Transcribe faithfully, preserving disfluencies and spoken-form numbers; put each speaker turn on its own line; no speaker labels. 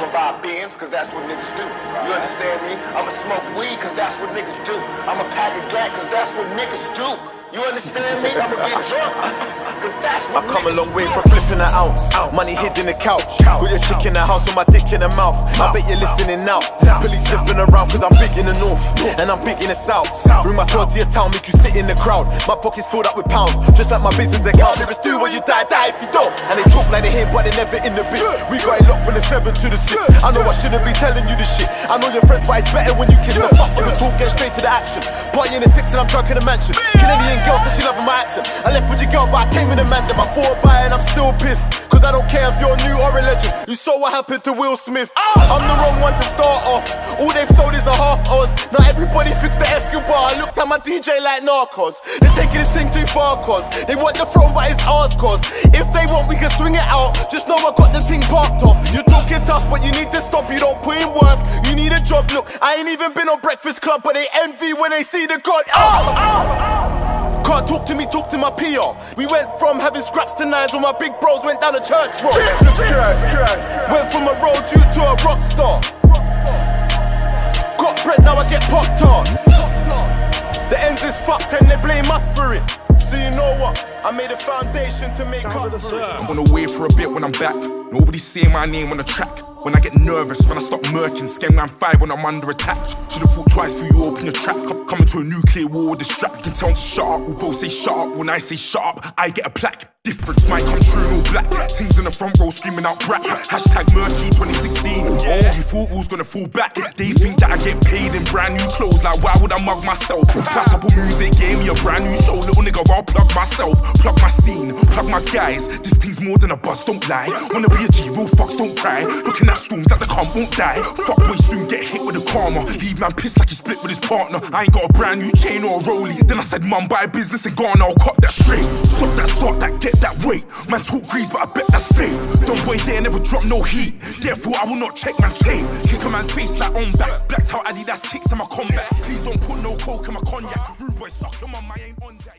I'ma buy a Benz, cause that's what niggas do. You understand me? I'ma smoke weed, cause that's what niggas do. I'ma pack a gat, cause that's what niggas do. You understand me? I'ma get drunk, cause that's what
I come a long way
do.
from flipping an ounce. Money hid in the couch. Got your chick in the house with my dick in the mouth. I bet you're listening now. Police sniffing around cause I'm big in the north and I'm big in the south. Bring my twelve to your town, make you sit in the crowd. My pockets filled up with pounds, just like my business account. Lyrics do what you die, die if you don't. And they talk like they hate but they never in the bit. We got it locked from the seven to the six. I know I shouldn't be telling you this shit. I know your friends but it's better when you kiss. The fuck on the talk, get straight to the action. Party in the six and I'm drunk in the mansion. Canadian girls that she loving my accent. I left with your girl but I came with a man. Then I fought by and I'm still pissed. Cause I don't care if you're new or a legend. You saw what happened to Will Smith. I'm the wrong one to start off. All they've sold is a half Oz. Now everybody fixed the Escobar. I looked at my D J like Narcos. They're taking this thing too far cause they want the throne but it's ours cause if they want we can swing it out. Just know I got the thing parked off. You're talking tough but you need to stop. You don't put in work, you need a job. Look, I ain't even been on Breakfast Club but they envy when they see the God. Oh! Can't talk to me, talk to my P R. We went from having scraps to nines when my big bros went down the church road. Jesus Christ. Went from a road dude to a rock star. Got bread, now I get pop tarts. The ends is fucked and they blame us for it. So you know what? I made a foundation to make up for it.
I'm on the way for a bit when I'm back. Nobody's saying my name on the track. When I get nervous, when I stop murking, Scam nine five when I'm under attack. Should've thought twice before you open your trap. Coming to a nuclear war with the strap. You can tell them to shut up, we both say shut up. When I say shut up, I get a plaque. Difference might come true in all black. Things in the front row screaming out brat. Hashtag murky twenty sixteen. Oh, you thought who's gonna fall back? They think that I get paid in brand new clothes. Like why would I mug myself? Plus Apple Music gave me a brand new show. Little nigga, I'll plug myself. Plug my scene, plug my guys. This thing's more than a buzz, don't lie. Wanna be a G, real fucks, don't cry. Looking at storms that the calm won't die. Fuck boy soon get hit with a karma. Leave man pissed like he split with his partner. I ain't got a brand new chain or a rollie. Then I said mum buy a business in Ghana, I'll cut that straight. Stop that, start that, get that weight. Man talk grease but I bet that's fake. Don't boy there never drop no heat. Therefore I will not check man's tape. Kick a man's face like on back. Blacked out Adidas kicks in my combats. Please don't put no coke in my cognac. Rude boy suck your mum, I ain't on that.